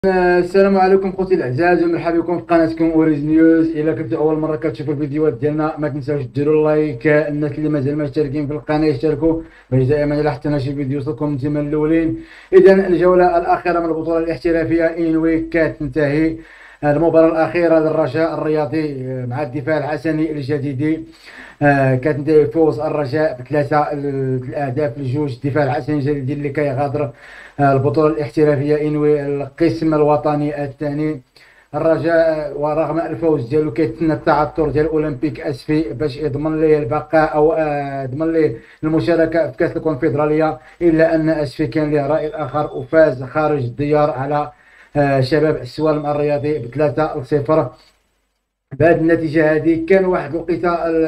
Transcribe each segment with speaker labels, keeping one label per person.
Speaker 1: السلام عليكم خوتي الاعزاء، ومرحبا بكم في قناتكم اوريز نيوز. الا كنتوا اول مره كتشوفوا الفيديوهات ديالنا ما تنساوش ديروا لايك. الناس اللي مازال ما مشتركين في القناه يشتركوا باش دائما الا حطينا شي فيديو يوصلكم انتما الاولين. اذا الجوله الاخيره من البطوله الاحترافيه انوي كتنتهي. المباراة الأخيرة للرجاء الرياضي مع الدفاع الحسني الجديدي كتنتهي بفوز الرجاء بثلاثة الأهداف لجوج. الدفاع الحسني الجديدي اللي كيغادر البطولة الاحترافية إنوي القسم الوطني الثاني. الرجاء ورغم الفوز ديالو كيتسنى التعثر ديال اولمبيك اسفي باش يضمن ليه البقاء او يضمن ليه المشاركه في كاس الكونفدراليه، الا ان اسفي كان له راي اخر وفاز خارج الديار على شباب السوالم الرياضي ب3-0. بهذه النتيجه هذه كان واحد الوقيته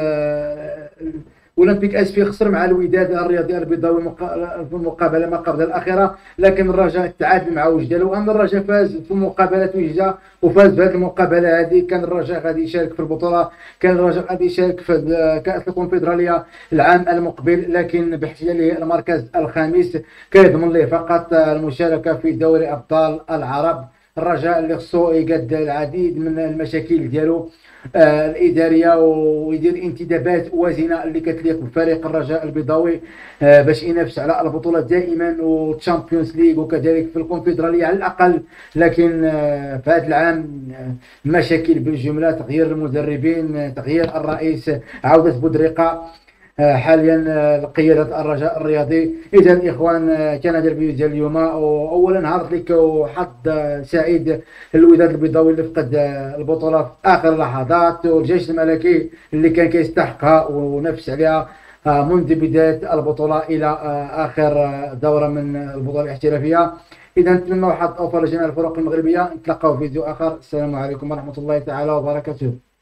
Speaker 1: اولمبيك اسفي خسر مع الوداد الرياضي البيضاوي في المقابله ما قبل الاخيره، لكن الرجاء تعادل مع وجده. لو ان الرجاء فاز في مقابله وجده وفاز بهذه المقابله هذه كان الرجاء غادي يشارك في البطوله، كان الرجاء غادي يشارك في كاس الكونفدراليه العام المقبل، لكن باحتلاله المركز الخامس كيضمن له فقط المشاركه في دوري ابطال العرب. الرجاء اللي خصو يقاد العديد من المشاكل ديالو الاداريه ويدير انتدابات وازنه اللي كتليق بفريق الرجاء البيضاوي باش ينافس على البطوله دائما والتشامبيونز ليغ وكذلك في الكونفدراليه على الاقل. لكن في هذا العام مشاكل بالجمله، تغيير المدربين، تغيير الرئيس، عوده بودريقه حاليا قيادة الرجاء الرياضي. اذا الاخوان كان هذا الفيديو ديال اليوم، واولا هارد لك وحظ سعيد الوداد البيضاوي اللي فقد البطوله في اخر لحظات، والجيش الملكي اللي كان كيستحقها ونفس عليها منذ بدايه البطوله الى اخر دوره من البطوله الاحترافيه. اذا نتمنى حظ اوفر لجميع الفرق المغربيه. نتلاقاو في فيديو اخر. السلام عليكم ورحمه الله تعالى وبركاته.